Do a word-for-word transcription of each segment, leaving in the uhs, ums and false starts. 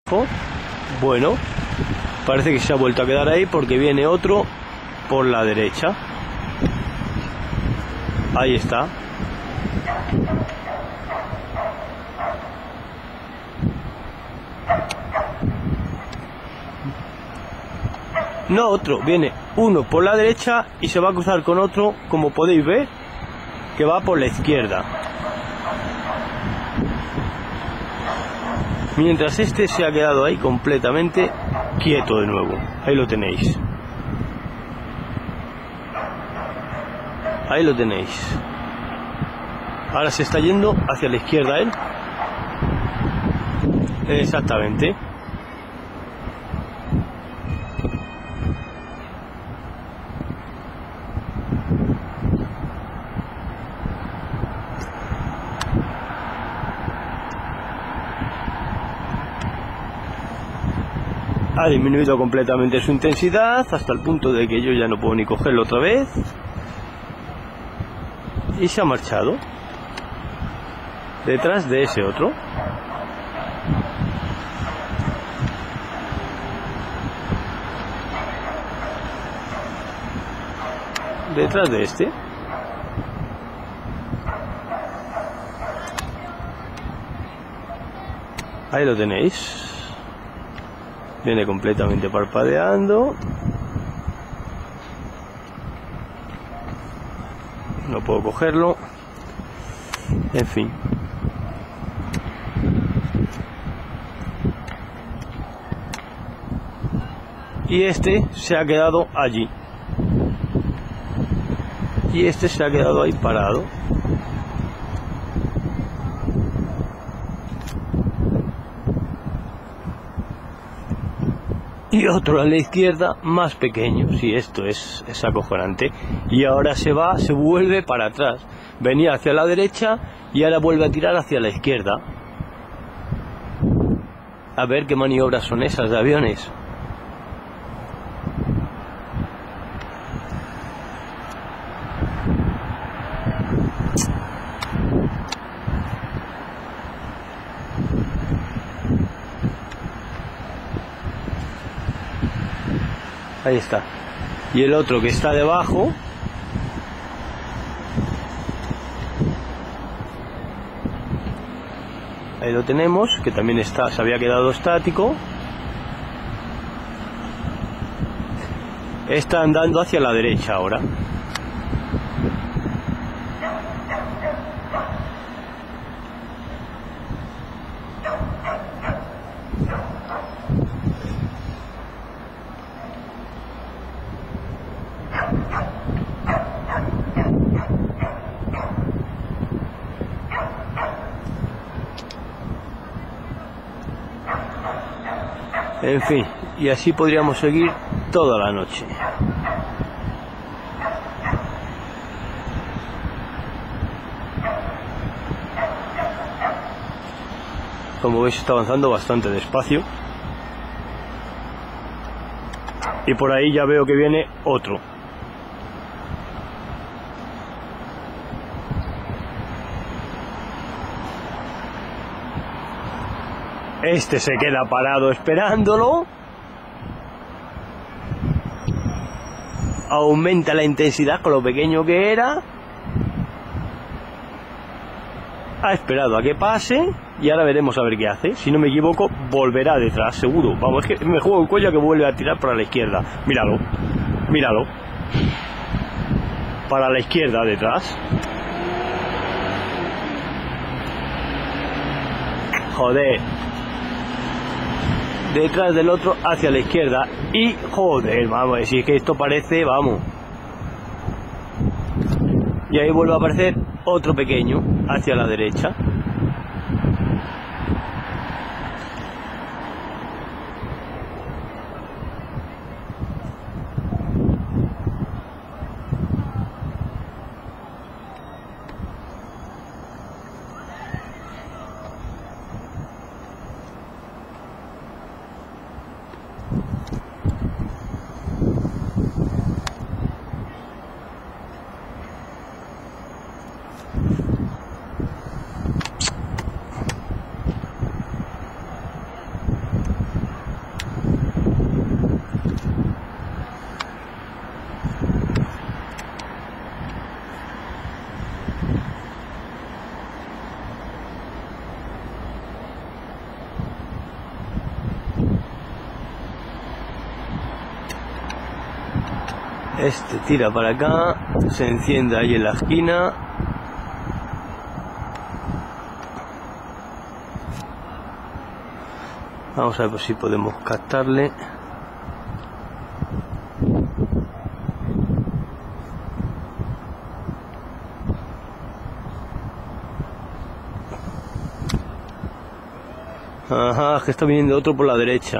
Bueno, parece que se ha vuelto a quedar ahí porque viene otro por la derecha. Ahí está. No otro, viene uno por la derecha y se va a cruzar con otro, como podéis ver, que va por la izquierda. Mientras este se ha quedado ahí completamente quieto de nuevo. Ahí lo tenéis. Ahí lo tenéis. Ahora se está yendo hacia la izquierda él. Exactamente. Ha disminuido completamente su intensidad hasta el punto de que yo ya no puedo ni cogerlo otra vez. Y se ha marchado detrás de ese otro. Detrás de este. Ahí lo tenéis. Viene completamente parpadeando. No puedo cogerlo. En fin. Y este se ha quedado allí. Y este se ha quedado ahí parado. Y otro a la izquierda más pequeño. Sí, esto es, es acojonante. Y ahora se va, se vuelve para atrás. Venía hacia la derecha y ahora vuelve a tirar hacia la izquierda. A ver qué maniobras son esas de aviones. Ahí está. Y el otro que está debajo, ahí lo tenemos, que también está, se había quedado estático. Está andando hacia la derecha ahora. En fin, y así podríamos seguir toda la noche. Como veis, está avanzando bastante despacio. Y por ahí ya veo que viene otro. Este se queda parado esperándolo. Aumenta la intensidad con lo pequeño que era. Ha esperado a que pase y ahora veremos a ver qué hace. Si no me equivoco, volverá detrás, seguro. Vamos, es que me juego el cuello a que vuelve a tirar para la izquierda. Míralo, míralo. Para la izquierda detrás. Joder. Detrás del otro hacia la izquierda. Y joder, vamos, si es que esto parece, vamos. Y ahí vuelve a aparecer otro pequeño hacia la derecha. Este tira para acá, se enciende ahí en la esquina. Vamos a ver si podemos captarle. Ajá, que está viniendo otro por la derecha.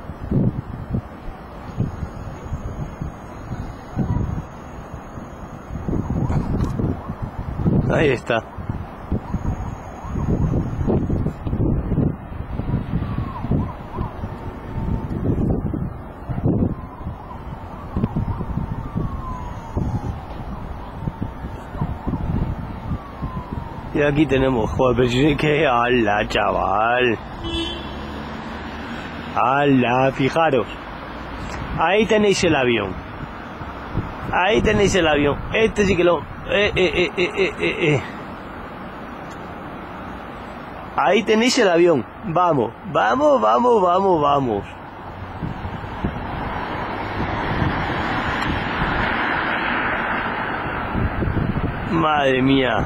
Ahí está. Y aquí tenemos, joder, pero si que ala, chaval. Ala, fijaros. Ahí tenéis el avión. Ahí tenéis el avión. Este sí que lo... Eh, eh, eh, eh, eh, eh, eh. Ahí tenéis el avión. Vamos, vamos, vamos, vamos, vamos. Madre mía.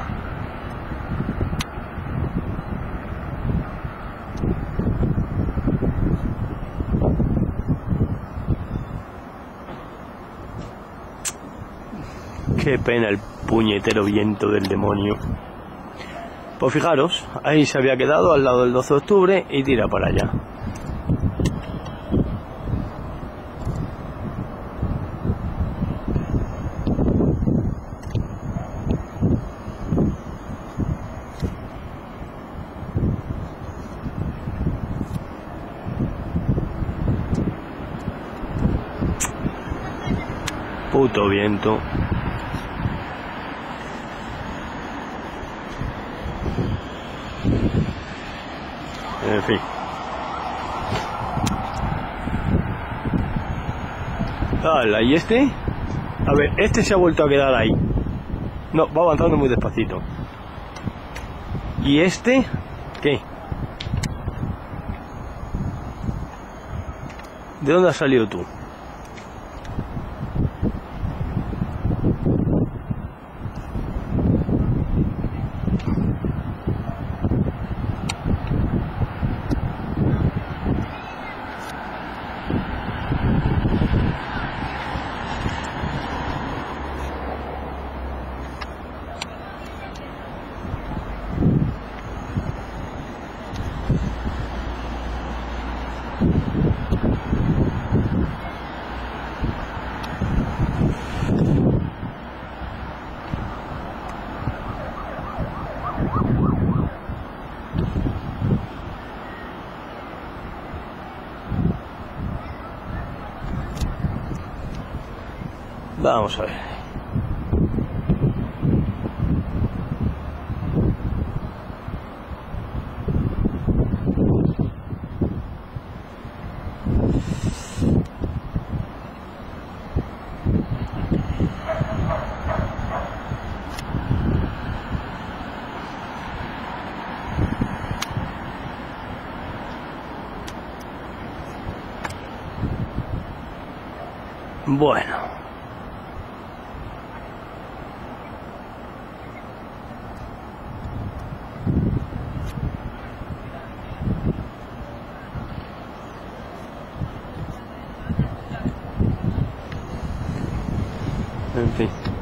Qué pena el puñetero viento del demonio. Pues fijaros, ahí se había quedado al lado del doce de octubre y tira para allá. Puto viento. En fin. Hala, ¿y este? A ver, este se ha vuelto a quedar ahí. No, va avanzando muy despacito. ¿Y este? ¿Qué? ¿De dónde has salido tú? Vamos a ver. Bueno. En fin.